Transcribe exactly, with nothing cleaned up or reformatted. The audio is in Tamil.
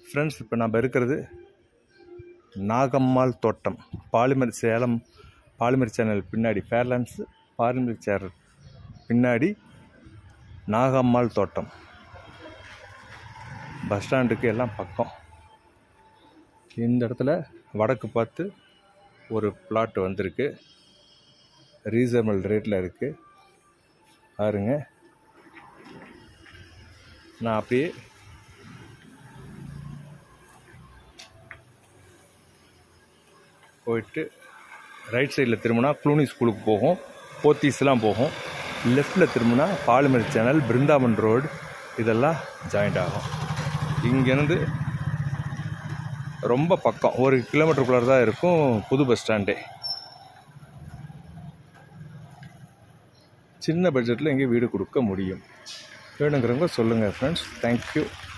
ஃப்ரெண்ட்ஸ், இப்போ நம்ம இருக்கிறது நாகம்மாள் தோட்டம், பாலிமர் சேலம் பாலிமர் சேனல் பின்னாடி, ஃபேர்லாண்ட்ஸ் பாலிமர் சேனல் பின்னாடி நாகம்மாள் தோட்டம். பஸ் ஸ்டாண்டுக்கு எல்லாம் பக்கம். இந்த இடத்துல வடக்கு பார்த்து ஒரு பிளாட் வந்திருக்கு, ரீசனபிள் ரேட்டில் இருக்குது பாருங்க. நான் அப்படியே போயிட்டு ரைட் சைடில் திரும்பினா க்ளூனி ஸ்கூலுக்கு போகும், போத்தீஸ்லாம் போகும். லெஃப்டில் திரும்பினா பாலிமர் சேனல், பிருந்தாவன் ரோடு இதெல்லாம் ஜாயிண்ட் ஆகும். இங்கேருந்து ரொம்ப பக்கம், ஒரு கிலோமீட்டருக்குள்ளே தான் இருக்கும் புது பஸ் ஸ்டாண்டே. சின்ன பட்ஜெட்டில் இங்கே வீடு கொடுக்க முடியும். வேணுங்கிறவங்க சொல்லுங்கள் ஃப்ரெண்ட்ஸ். தேங்க்யூ.